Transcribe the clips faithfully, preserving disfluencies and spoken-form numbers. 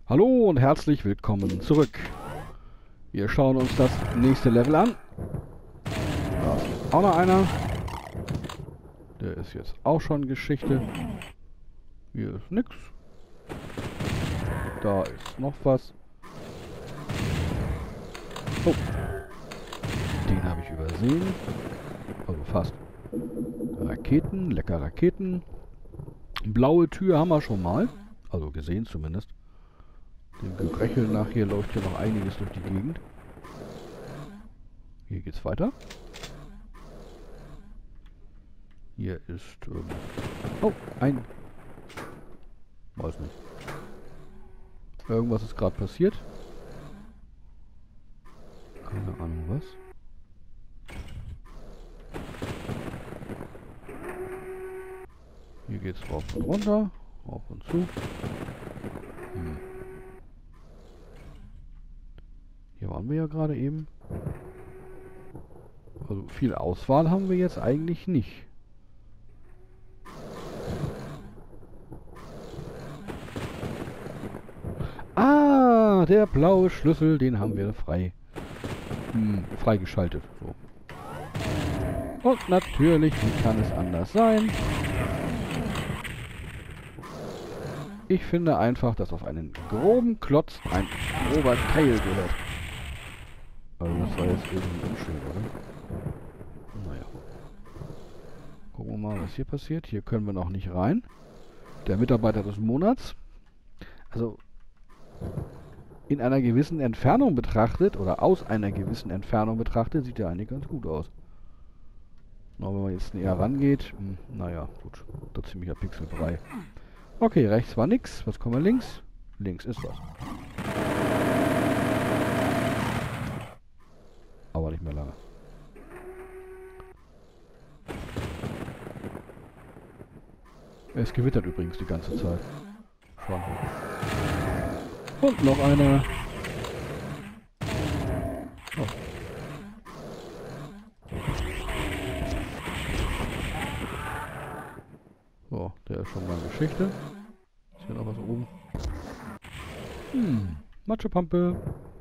Hallo und herzlich willkommen zurück. Wir schauen uns das nächste Level an. Da ist auch noch einer. Der ist jetzt auch schon Geschichte. Hier ist nix. Da ist noch was. Oh. Den habe ich übersehen. Also fast. Raketen, lecker Raketen. Blaue Tür haben wir schon mal. Also gesehen zumindest. Dem Gerechel nach hier läuft ja noch einiges durch die Gegend. Hier geht's weiter. Hier ist... Ähm oh, ein... Weiß nicht. Irgendwas ist gerade passiert. Keine Ahnung was. Hier geht's rauf und runter. Rauf und zu. Hm. Hier waren wir ja gerade eben. Also viel Auswahl haben wir jetzt eigentlich nicht. Ah, der blaue Schlüssel, den haben wir frei. Hm, freigeschaltet. So. Und natürlich, wie kann es anders sein? Ich finde einfach, dass auf einen groben Klotz ein grober Keil gehört. Also das war jetzt irgendwie unschön, oder? Naja. Gucken wir mal, was hier passiert. Hier können wir noch nicht rein. Der Mitarbeiter des Monats. Also in einer gewissen Entfernung betrachtet, oder aus einer gewissen Entfernung betrachtet, sieht der eigentlich ganz gut aus. Aber wenn man jetzt näher rangeht, hm, naja, gut. Da ziemlicher Pixelbrei. Okay, rechts war nix. Was kommen wir links? Links ist was. Aber nicht mehr lange. Es gewittert übrigens die ganze Zeit. Schon. Und noch einer. Oh. So, der ist schon mal Geschichte. Ist hier noch was oben? Hm, Matschepampe.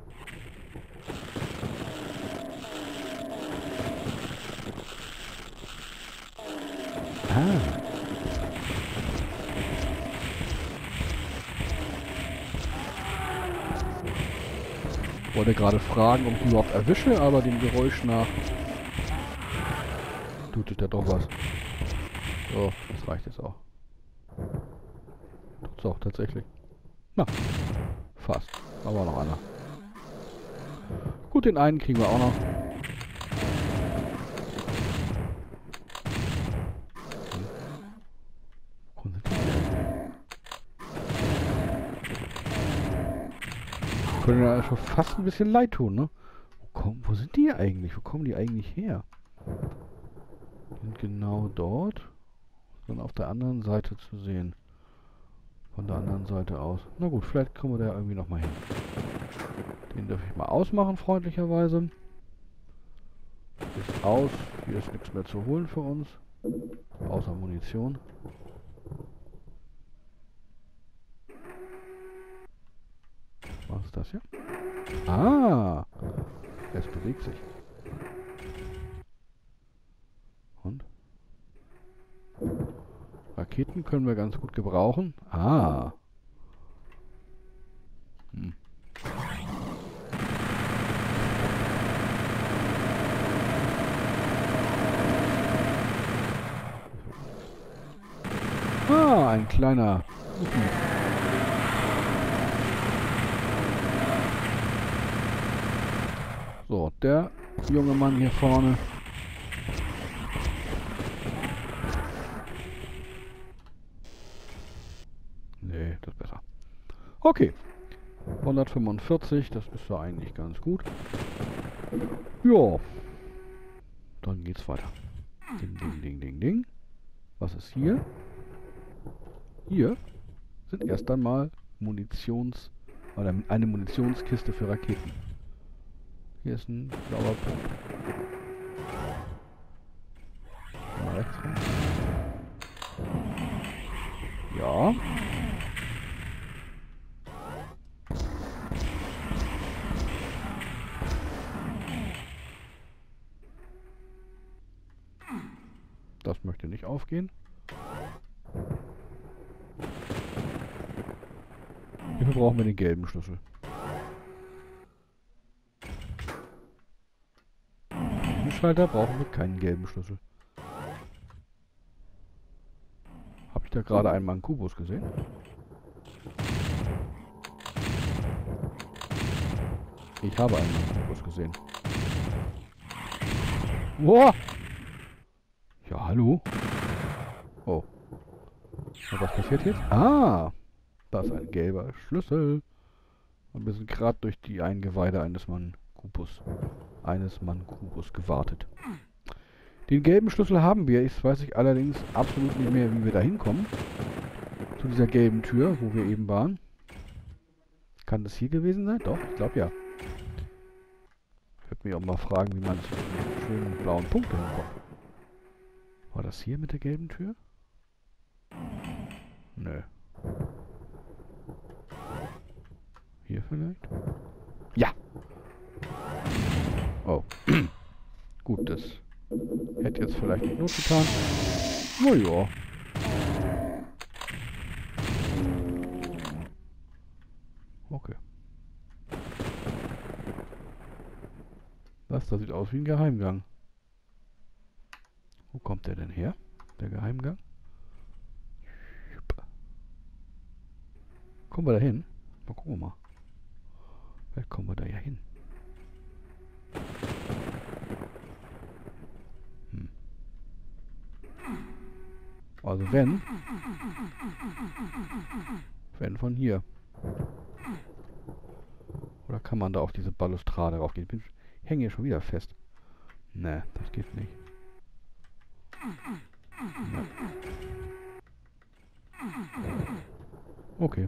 Ah. Ich wollte gerade fragen, ob ich überhaupt erwische, aber dem Geräusch nach tut es ja doch was. So, das reicht jetzt auch. Tut's auch tatsächlich. Na, fast. Aber noch einer. Gut, den einen kriegen wir auch noch. Können ja schon fast ein bisschen leid tun, ne? Wo, kommen, wo sind die eigentlich? Wo kommen die eigentlich her? Sind genau dort. Dann auf der anderen Seite zu sehen. Von der anderen Seite aus. Na gut, vielleicht kommen wir da irgendwie nochmal hin. Den darf ich mal ausmachen, freundlicherweise. Ist aus. Hier ist nichts mehr zu holen für uns. Außer Munition. Was ist das hier? Ah! Es bewegt sich. Und? Raketen können wir ganz gut gebrauchen. Ah! Hm. Ah, ein kleiner... So, der junge Mann hier vorne. Nee, das ist besser. Okay. hundertfünfundvierzig, das ist ja eigentlich ganz gut. Ja. Dann geht's weiter. Ding, ding, ding, ding, ding. Was ist hier? Hier sind erst einmal Munitions... oder eine Munitionskiste für Raketen. Hier ist ein blauer Punkt. Mal rechts rum. Ja. aufgehen. Hierfür brauchen wir den gelben Schlüssel. Im Schalter brauchen wir keinen gelben Schlüssel. Habe ich da gerade einen Mankubus gesehen? Ich habe einen Mankubus gesehen. Boah! Ja, hallo? Oh. Und was passiert jetzt? Ah! Da ist ein gelber Schlüssel. Und wir sind gerade durch die Eingeweide eines Mankubus. Eines Mankubus gewartet. Den gelben Schlüssel haben wir. Jetzt weiß ich allerdings absolut nicht mehr, wie wir da hinkommen. Zu dieser gelben Tür, wo wir eben waren. Kann das hier gewesen sein? Doch, ich glaube ja. Ich würde mich auch mal fragen, wie man zu den schönen blauen Punkten hinkommt. War das hier mit der gelben Tür? Nö. Hier vielleicht? Ja! Oh. Gut, das hätte jetzt vielleicht nicht Not getan. Na ja. Okay. Das da sieht aus wie ein Geheimgang. Wo kommt der denn her? Der Geheimgang? Kommen wir da hin? Mal gucken wir mal. Vielleicht kommen wir da ja hin. Hm. Also wenn... Wenn von hier. Oder kann man da auf diese Balustrade raufgehen? Ich hänge hier schon wieder fest. Ne, das geht nicht. Ja. Okay.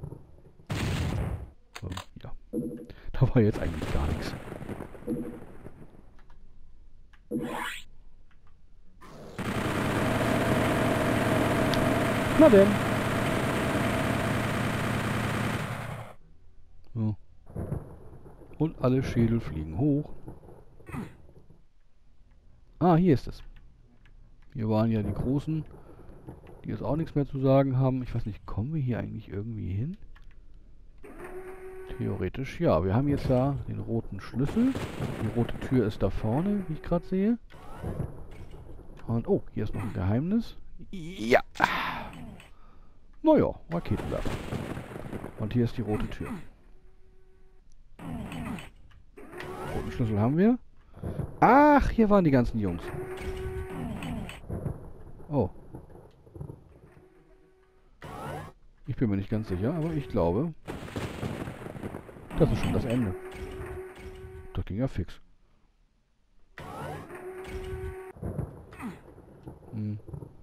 So, ja. Da war jetzt eigentlich gar nichts. Na denn. So. Und alle Schädel fliegen hoch. Ah, hier ist es. Hier waren ja die Großen, die jetzt auch nichts mehr zu sagen haben. Ich weiß nicht, kommen wir hier eigentlich irgendwie hin? Theoretisch ja. Wir haben jetzt da den roten Schlüssel. Die rote Tür ist da vorne, wie ich gerade sehe. Und oh, hier ist noch ein Geheimnis. Ja. Naja, Raketenwerfer. Und hier ist die rote Tür. Roten Schlüssel haben wir. Ach, hier waren die ganzen Jungs. Oh. Ich bin mir nicht ganz sicher, aber ich glaube, das ist schon das Ende. Das ging ja fix. Hm.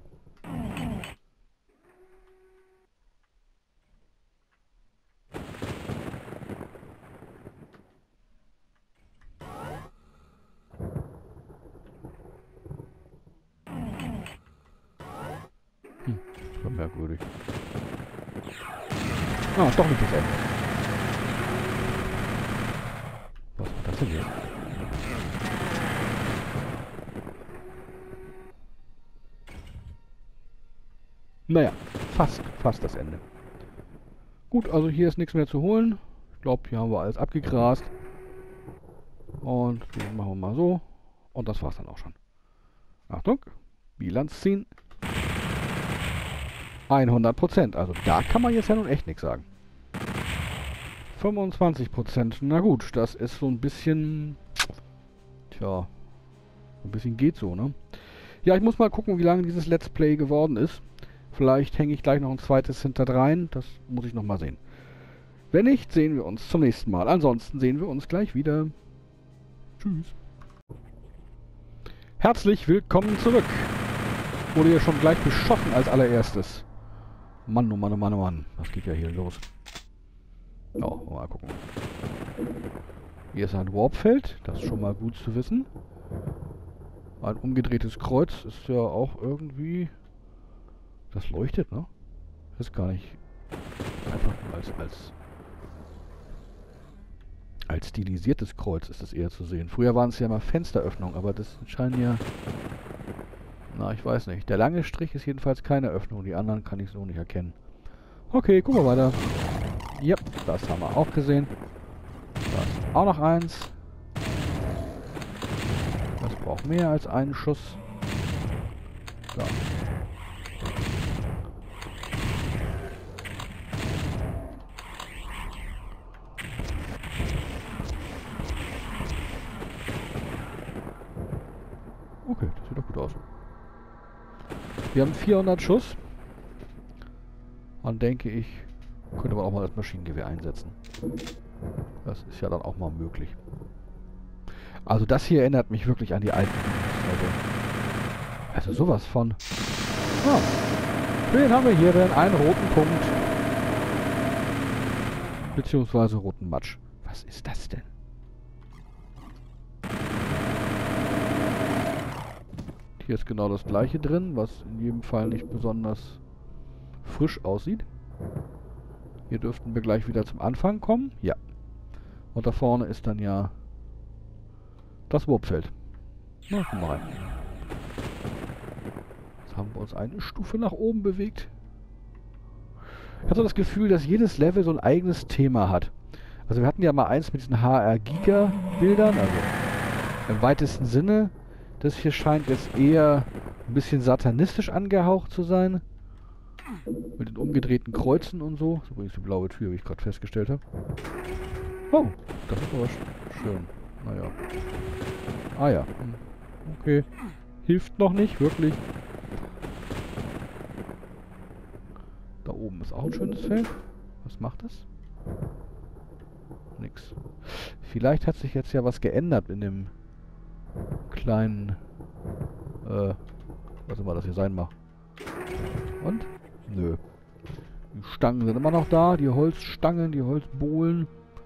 Hm, das war merkwürdig. Ah, doch nicht das Ende. Was war das denn jetzt? Naja, fast, fast das Ende. Gut, also hier ist nichts mehr zu holen. Ich glaube, hier haben wir alles abgegrast. Und den machen wir mal so. Und das war's dann auch schon. Achtung, Bilanz ziehen. hundert Prozent. Also da kann man jetzt ja nun echt nichts sagen. fünfundzwanzig Prozent. Na gut, das ist so ein bisschen... Tja, ein bisschen geht so, ne? Ja, ich muss mal gucken, wie lange dieses Let's Play geworden ist. Vielleicht hänge ich gleich noch ein zweites hinterdrein. Das muss ich noch mal sehen. Wenn nicht, sehen wir uns zum nächsten Mal. Ansonsten sehen wir uns gleich wieder. Tschüss. Herzlich willkommen zurück. Wurde ja schon gleich beschossen als allererstes. Mann, oh Mann, oh Mann, oh Mann. Was geht ja hier los? Oh, mal gucken. Hier ist ein Warpfeld. Das ist schon mal gut zu wissen. Ein umgedrehtes Kreuz ist ja auch irgendwie... Das leuchtet, ne? Das ist gar nicht... Einfach nur als... als als stilisiertes Kreuz ist es eher zu sehen. Früher waren es ja mal Fensteröffnungen, aber das scheinen ja... Na, ich weiß nicht. Der lange Strich ist jedenfalls keine Öffnung. Die anderen kann ich so nicht erkennen. Okay, gucken wir weiter. Ja, das haben wir auch gesehen. Da ist auch noch eins. Das braucht mehr als einen Schuss. So. Okay, das sieht doch gut aus. Wir haben vierhundert Schuss. Dann denke ich, könnte man auch mal das Maschinengewehr einsetzen. Das ist ja dann auch mal möglich. Also das hier erinnert mich wirklich an die alten Videos. Also sowas von. Ah, wen haben wir hier denn? Einen roten Punkt. Beziehungsweise roten Matsch. Was ist das denn? Hier ist genau das gleiche drin, was in jedem Fall nicht besonders frisch aussieht. Hier dürften wir gleich wieder zum Anfang kommen. Ja. Und da vorne ist dann ja das Wurpfeld. Na, komm mal rein. Jetzt haben wir uns eine Stufe nach oben bewegt. Ich habe so das Gefühl, dass jedes Level so ein eigenes Thema hat. Also wir hatten ja mal eins mit diesen H R-Giga-Bildern, also im weitesten Sinne. Das hier scheint jetzt eher ein bisschen satanistisch angehaucht zu sein. Mit den umgedrehten Kreuzen und so. Das ist übrigens die blaue Tür, wie ich gerade festgestellt habe. Oh, das ist aber sch schön. Naja. Ah ja. Okay. Hilft noch nicht, wirklich. Da oben ist auch ein schönes Feld. Was macht das? Nix. Vielleicht hat sich jetzt ja was geändert in dem kleinen, äh, was immer das hier sein mag. Und? Nö. Die Stangen sind immer noch da, die Holzstangen, die Holzbohlen.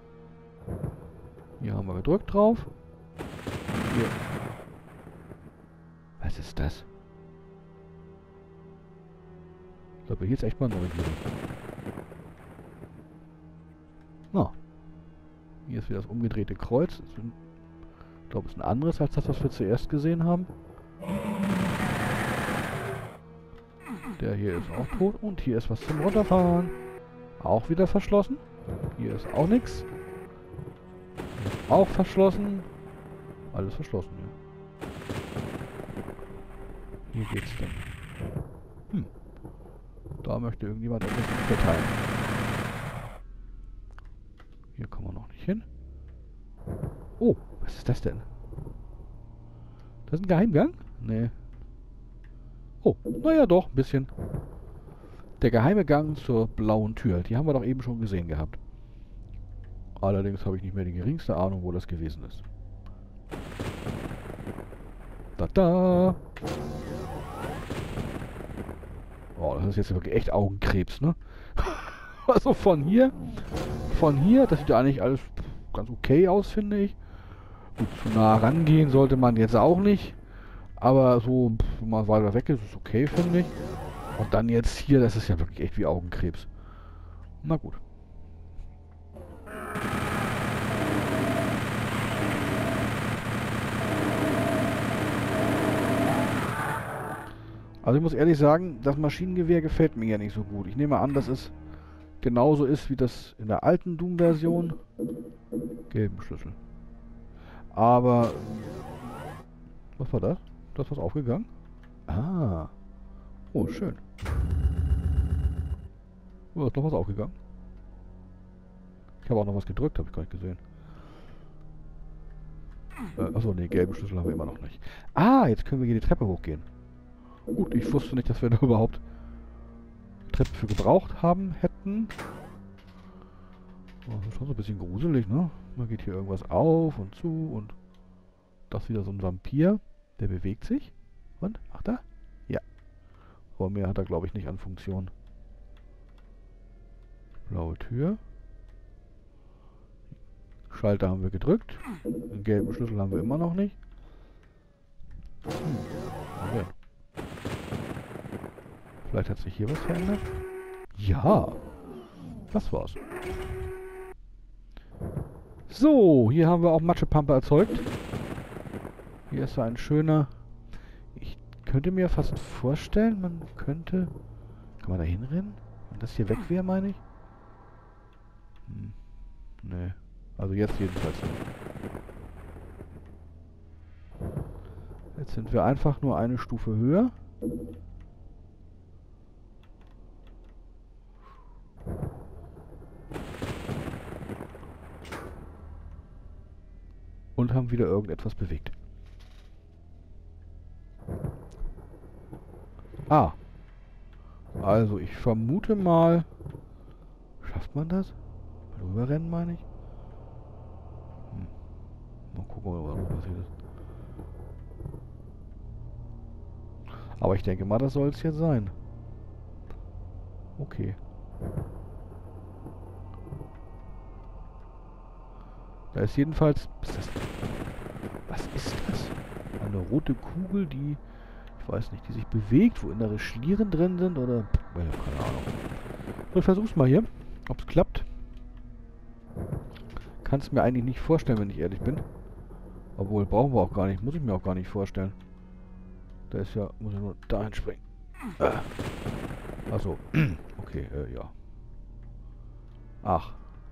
Hier haben wir gedrückt drauf. Hier. Was ist das? Ich glaube, hier ist echt mal neu. Na. Hier ist wieder das umgedrehte Kreuz. Das sind, ich glaube, es ist ein anderes als das, was wir zuerst gesehen haben. Der hier ist auch tot. Und hier ist was zum Runterfahren. Auch wieder verschlossen. Hier ist auch nichts. Auch verschlossen. Alles verschlossen, ja. Hier geht's dann. Hm. Da möchte irgendjemand etwas mitteilen. Hier kommen wir noch nicht hin. Oh, was ist das denn? Das ist ein Geheimgang? Nee. Oh, naja doch, ein bisschen. Der geheime Gang zur blauen Tür. Die haben wir doch eben schon gesehen gehabt. Allerdings habe ich nicht mehr die geringste Ahnung, wo das gewesen ist. Da da! Oh, das ist jetzt wirklich echt Augenkrebs, ne? Also von hier, von hier, das sieht ja eigentlich alles ganz okay aus, finde ich. Gut, zu nah rangehen sollte man jetzt auch nicht. Aber so, wenn man weiter weg ist, ist okay, finde ich. Und dann jetzt hier, das ist ja wirklich echt wie Augenkrebs. Na gut. Also ich muss ehrlich sagen, das Maschinengewehr gefällt mir ja nicht so gut. Ich nehme an, dass es genauso ist wie das in der alten Doom-Version. Gelben Schlüssel. Aber... Was war das? Da ist was aufgegangen? Ah. Oh, schön. Oh, da ist noch was aufgegangen. Ich habe auch noch was gedrückt, habe ich gar nicht gesehen. Äh, achso, nee, gelben Schlüssel haben wir immer noch nicht. Ah, jetzt können wir hier die Treppe hochgehen. Gut, ich wusste nicht, dass wir da überhaupt Treppe für gebraucht haben hätten. Oh, das ist schon so ein bisschen gruselig, ne? Da geht hier irgendwas auf und zu und das ist wieder so ein Vampir. Der bewegt sich. Und? Ach da? Ja. Aber mehr hat er, glaube ich, nicht an Funktion. Blaue Tür. Schalter haben wir gedrückt. Den gelben Schlüssel haben wir immer noch nicht. Hm. Okay. Vielleicht hat sich hier was verändert. Ja. Das war's. So, hier haben wir auch Matschepampe erzeugt. Hier ist so ein schöner... Ich könnte mir fast vorstellen, man könnte... Kann man da hinrennen? Wenn das hier weg wäre, meine ich? Hm. Nee. Also jetzt jedenfalls nicht. Jetzt sind wir einfach nur eine Stufe höher. Und haben wieder irgendetwas bewegt. Ah. Also ich vermute mal... Schafft man das? Rüberrennen, meine ich? Hm. Mal gucken, was passiert ist. Aber ich denke mal, das soll es jetzt sein. Okay. Da ist jedenfalls... Ist das, was ist das? Eine rote Kugel, die... Ich weiß nicht, die sich bewegt, wo innere Schlieren drin sind, oder... Ich habe keine Ahnung. So, ich versuch's mal hier, ob es klappt. Kann es mir eigentlich nicht vorstellen, wenn ich ehrlich bin. Obwohl, brauchen wir auch gar nicht. Muss ich mir auch gar nicht vorstellen. Da ist ja... Muss ich nur dahin springen. Äh. Achso. Okay, äh, ja. Ach.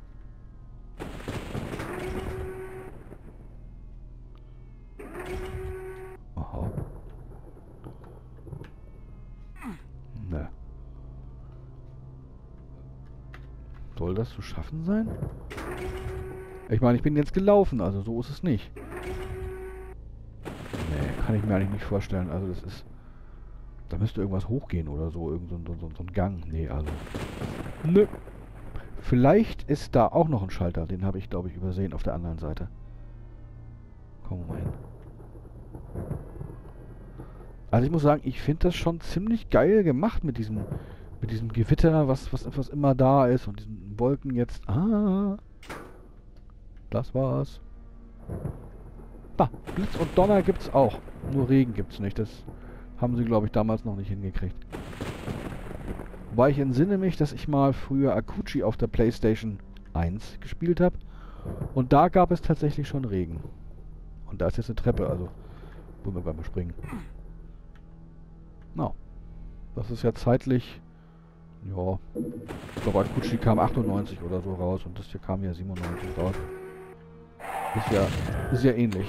Aha. Ne. Soll das zu schaffen sein? Ich meine, ich bin jetzt gelaufen, also so ist es nicht. Nee, kann ich mir eigentlich nicht vorstellen. Also das ist... Da müsste irgendwas hochgehen oder so. Irgend so, so, so ein Gang. Nee, also... Nö. Vielleicht ist da auch noch ein Schalter. Den habe ich, glaube ich, übersehen auf der anderen Seite. Kommen wir mal hin. Also ich muss sagen, ich finde das schon ziemlich geil gemacht mit diesem... Mit diesem Gewitter, was, was, was immer da ist. Und diesen Wolken jetzt... Ah... Das war's. Da, Blitz und Donner gibt's auch. Nur Regen gibt's nicht. Das haben sie, glaube ich, damals noch nicht hingekriegt. Wobei ich entsinne mich, dass ich mal früher Akuchi auf der PlayStation eins gespielt habe. Und da gab es tatsächlich schon Regen. Und da ist jetzt eine Treppe, also wollen wir beim Springen. Na, no. Das ist ja zeitlich... Ja, ich glaube Akuchi kam achtundneunzig oder so raus und das hier kam ja siebenundneunzig raus. Ist ja, ist ja ähnlich.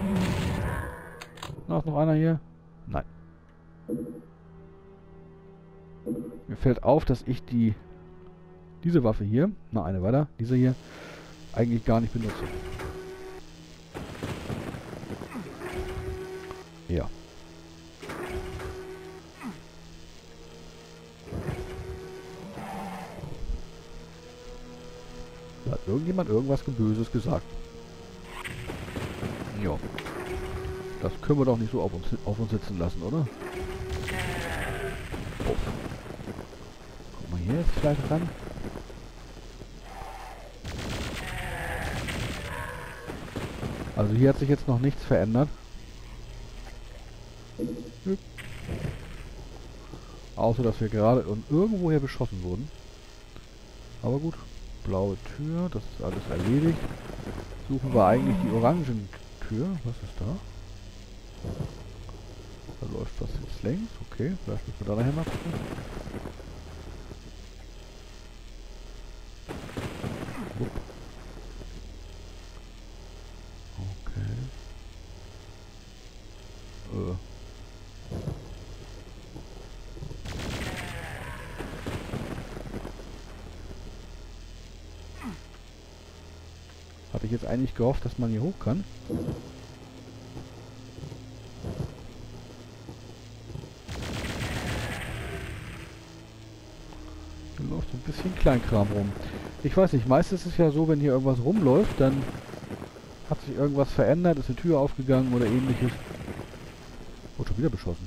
Na, ist noch einer hier? Nein. Mir fällt auf, dass ich die diese Waffe hier, na eine weiter, diese hier, eigentlich gar nicht benutze. Ja. Da hat irgendjemand irgendwas Böses gesagt. Ja. Das können wir doch nicht so auf uns, auf uns sitzen lassen, oder? Uff. Guck mal hier jetzt vielleicht ran. Also hier hat sich jetzt noch nichts verändert. Hm. Außer, dass wir gerade irgendwoher beschossen wurden. Aber gut. Blaue Tür, das ist alles erledigt. Suchen wir eigentlich die orangen Tür. Was ist da? Da läuft was jetzt längs. Okay, vielleicht müssen wir da nachher mal gucken. Upp. Okay. Äh. Hatte ich jetzt eigentlich gehofft, dass man hier hoch kann. Hier läuft so ein bisschen Kleinkram rum. Ich weiß nicht, meistens ist es ja so, wenn hier irgendwas rumläuft, dann hat sich irgendwas verändert, ist eine Tür aufgegangen oder ähnliches. Wurde schon wieder beschossen.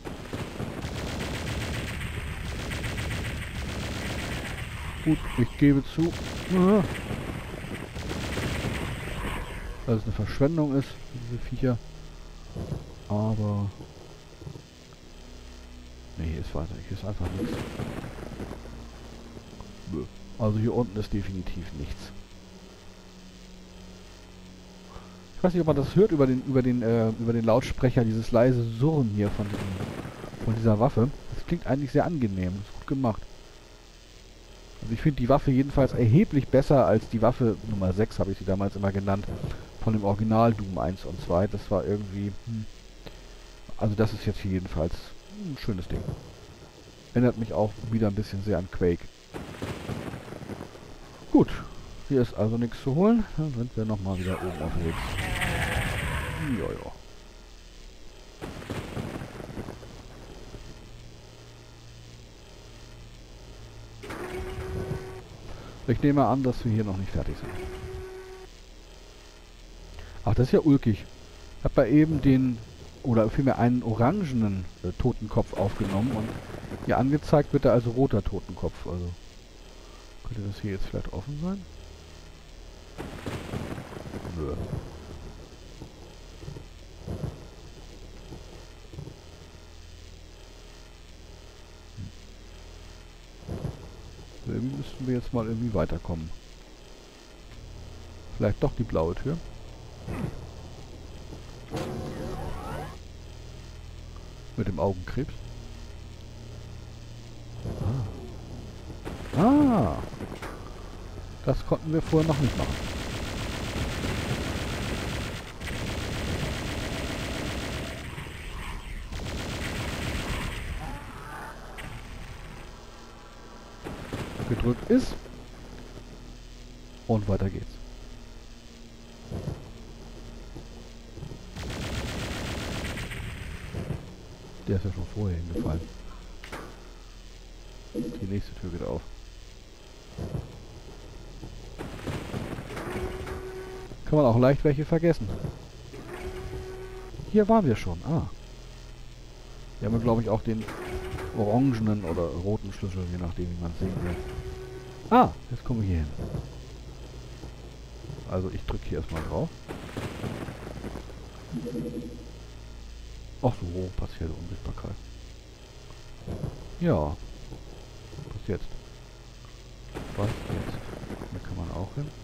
Gut, ich gebe zu. Dass es eine Verschwendung ist, diese Viecher. Aber... Nee, hier ist weiter. Hier ist einfach nichts. Also hier unten ist definitiv nichts. Ich weiß nicht, ob man das hört über den über den äh, über den Lautsprecher, dieses leise Surren hier von diesem von dieser Waffe. Das klingt eigentlich sehr angenehm. Das ist gut gemacht. Also ich finde die Waffe jedenfalls erheblich besser als die Waffe Nummer sechs, habe ich sie damals immer genannt, von dem Original Doom eins und zwei. Das war irgendwie... Hm. Also das ist jetzt hier jedenfalls ein schönes Ding. Erinnert mich auch wieder ein bisschen sehr an Quake. Gut, hier ist also nichts zu holen. Dann sind wir nochmal wieder oben unterwegs. Jojo. Ich nehme an, dass wir hier noch nicht fertig sind. Ach, das ist ja ulkig. Ich habe bei eben den, oder vielmehr einen orangenen äh, Totenkopf aufgenommen und hier angezeigt wird er als roter Totenkopf. Also könnte das hier jetzt vielleicht offen sein? Nö. Irgendwie müssten wir jetzt mal irgendwie weiterkommen. Vielleicht doch die blaue Tür. Mit dem Augenkrebs. Ah. Ah. Das konnten wir vorher noch nicht machen. Gedrückt ist. Und weiter geht's. Der ist ja schon vorher hingefallen. Die nächste Tür geht auf. Kann man auch leicht welche vergessen. Hier waren wir schon. Ah. Hier haben wir, glaube ich, auch den orangenen oder roten Schlüssel, je nachdem, wie man es sehen will. Ah, jetzt kommen wir hier hin. Also ich drücke hier erstmal drauf. Ach so, partielle Unsichtbarkeit. Ja. Was jetzt? Was jetzt? Hier kann man auch hin.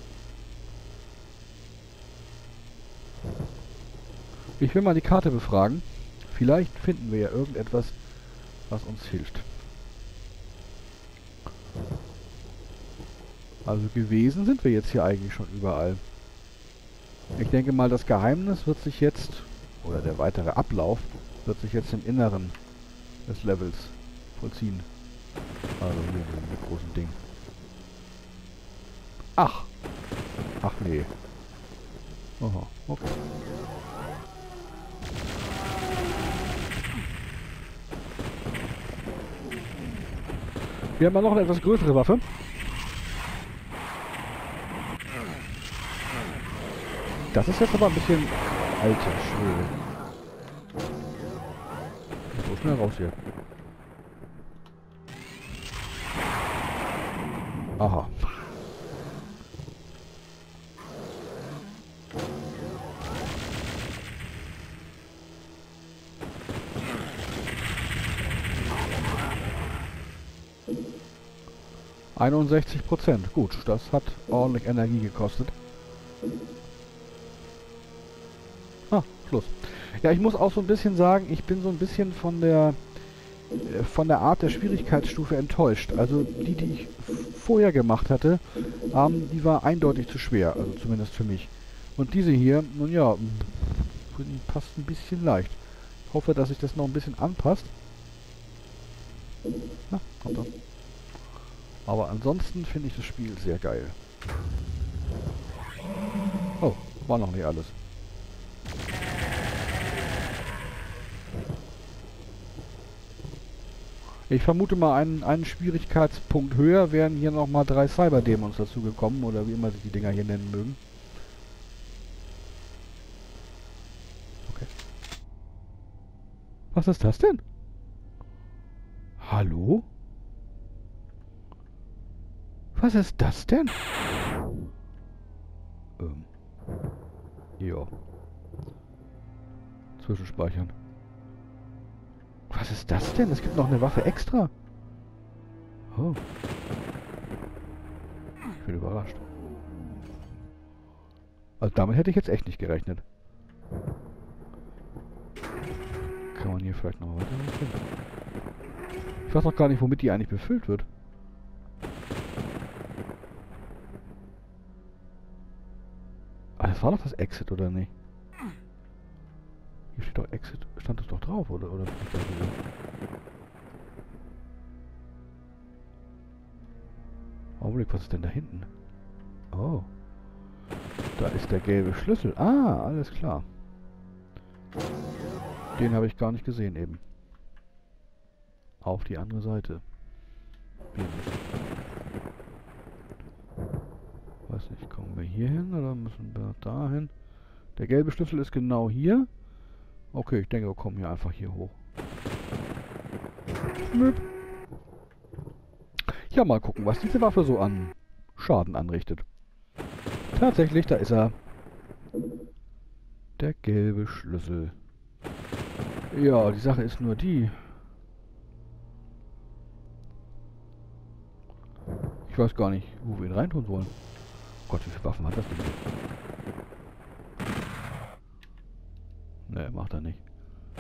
Ich will mal die Karte befragen. Vielleicht finden wir ja irgendetwas, was uns hilft. Also gewesen sind wir jetzt hier eigentlich schon überall. Ich denke mal, das Geheimnis wird sich jetzt, oder der weitere Ablauf, wird sich jetzt im Inneren des Levels vollziehen. Also hier in dem großen Ding. Ach! Ach nee. Aha, okay. Wir haben ja noch eine etwas größere Waffe. Das ist jetzt aber ein bisschen alter Schwede. So schnell raus hier. Aha. einundsechzig Prozent. Gut, das hat ordentlich Energie gekostet. Ah, Schluss. Ja, ich muss auch so ein bisschen sagen, ich bin so ein bisschen von der äh, von der Art der Schwierigkeitsstufe enttäuscht. Also die, die ich vorher gemacht hatte, ähm, die war eindeutig zu schwer, also zumindest für mich. Und diese hier, nun ja, passt ein bisschen leicht. Ich hoffe, dass sich das noch ein bisschen anpasst. Na, kommt doch. Aber ansonsten finde ich das Spiel sehr geil. Oh, war noch nicht alles. Ich vermute mal, einen, einen Schwierigkeitspunkt höher wären hier nochmal drei Cyberdämons dazugekommen, oder wie immer sich die Dinger hier nennen mögen. Okay. Was ist das denn? Hallo? Was ist das denn? Ähm. Ja. Zwischenspeichern. Was ist das denn? Es gibt noch eine Waffe extra. Oh. Ich bin überrascht. Also damit hätte ich jetzt echt nicht gerechnet. Kann man hier vielleicht noch weiter hochgehen? Ich weiß noch gar nicht, womit die eigentlich befüllt wird. Ah, das war doch das Exit, oder nicht? Hier steht doch Exit. Stand das doch drauf, oder? Oder bin ich da wieder? Augenblick, was ist denn da hinten? Oh. Da ist der gelbe Schlüssel. Ah, alles klar. Den habe ich gar nicht gesehen eben. Auf die andere Seite. Hier nicht. Weiß nicht, kommen wir hier hin oder müssen wir da hin? Der gelbe Schlüssel ist genau hier. Okay, ich denke, wir kommen hier einfach hier hoch. Möp. Ja, mal gucken, was diese Waffe so an Schaden anrichtet. Tatsächlich, da ist er. Der gelbe Schlüssel. Ja, die Sache ist nur die. Ich weiß gar nicht, wo wir ihn reintun wollen. Oh Gott, wie viele Waffen hat das Ding? Ne, macht er nicht.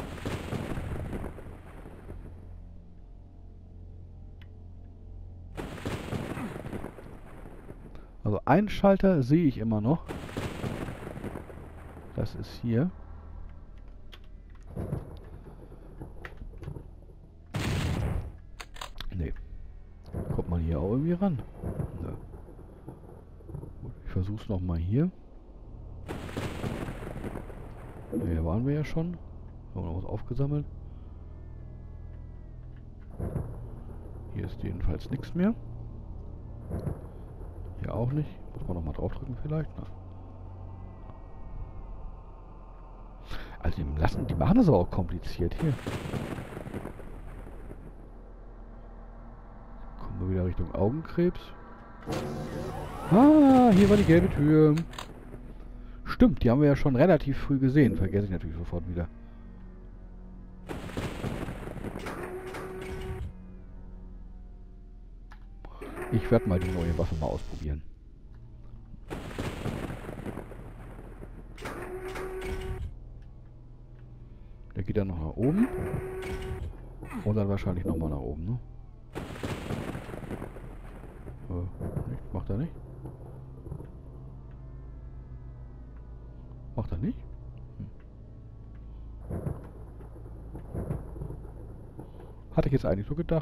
Also einen Schalter sehe ich immer noch. Das ist hier. Nee. Kommt man hier auch irgendwie ran? Nö. Gut, ich versuch's nochmal hier. Hier waren wir ja schon. Haben wir noch was aufgesammelt. Hier ist jedenfalls nichts mehr. Hier auch nicht. Muss man nochmal draufdrücken vielleicht. Na. Also die, lassen, die machen das aber auch kompliziert. Hier. Kommen wir wieder Richtung Augenkrebs. Ah, hier war die gelbe Tür. Stimmt, die haben wir ja schon relativ früh gesehen. Vergesse ich natürlich sofort wieder. Ich werde mal die neue Waffe mal ausprobieren. Der geht dann noch nach oben. Und dann wahrscheinlich nochmal nach oben, ne? Äh, nicht? Macht er nicht? Macht er nicht? Hm. Hatte ich jetzt eigentlich so gedacht.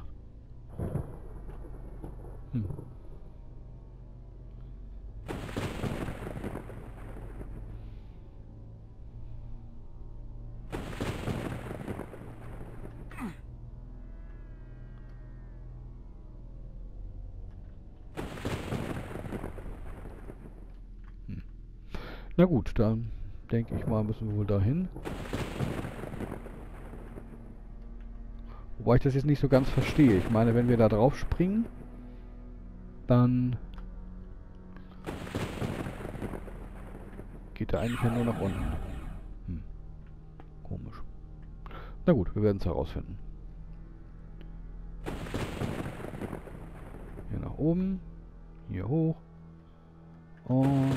Hm. Hm. Na gut, dann denke ich mal, müssen wir wohl dahin. Wobei ich das jetzt nicht so ganz verstehe. Ich meine, wenn wir da drauf springen, dann geht er eigentlich ja nur nach unten. Hm. Komisch. Na gut, wir werden es herausfinden. Hier nach oben, hier hoch und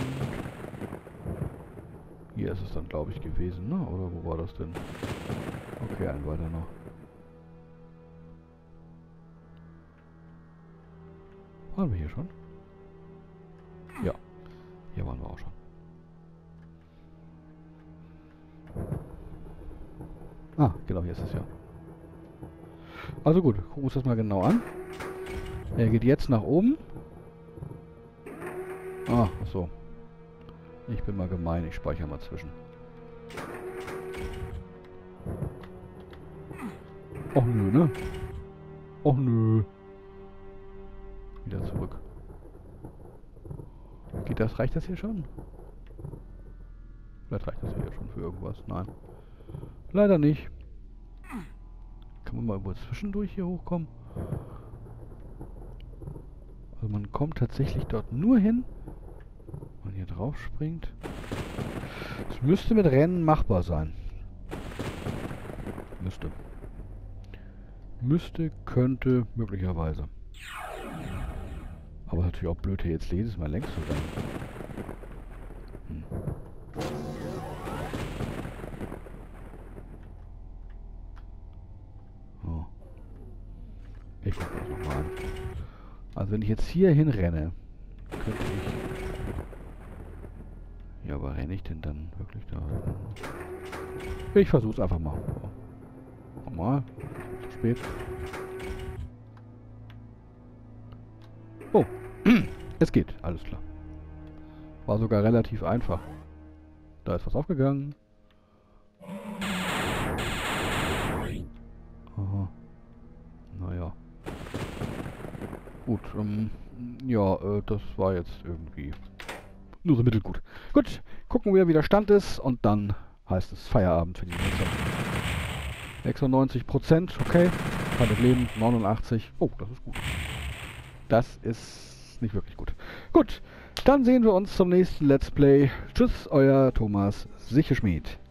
hier ist es dann, glaube ich, gewesen, ne? Oder wo war das denn? Okay, ein weiter noch. Waren wir hier schon? Ja, hier waren wir auch schon. Ah, genau, hier ist es ja. Also gut, gucken wir uns das mal genau an. Er geht jetzt nach oben. Ah, ach so. Ich bin mal gemein, ich speichere mal zwischen. Och nö, ne? Och nö. Wieder zurück. Geht das? Reicht das hier schon? Vielleicht reicht das hier schon für irgendwas. Nein. Leider nicht. Kann man mal irgendwo zwischendurch hier hochkommen? Also man kommt tatsächlich dort nur hin, wenn man hier drauf springt. Es müsste mit Rennen machbar sein. Müsste. Müsste, könnte, möglicherweise. Aber natürlich auch blöd, hier jetzt jedes Mal längs zu rennen. Hm. Also wenn ich jetzt hier hinrenne, könnte ich... Ja, aber renne ich denn dann wirklich da? Ich versuch's einfach mal. Nochmal. Zu spät. Oh. Es geht. Alles klar. War sogar relativ einfach. Da ist was aufgegangen. Aha. Naja. Gut. Ähm, ja, äh, das war jetzt irgendwie nur so mittelgut. Gut. Gucken wir, wie der Stand ist. Und dann heißt es Feierabend für die Nutzer. sechsundneunzig Prozent. Okay. Kann mit leben. neunundachtzig. Oh, das ist gut. Das ist nicht wirklich gut. Gut. Dann sehen wir uns zum nächsten Let's Play. Tschüss, euer Thomas Sicheschmied.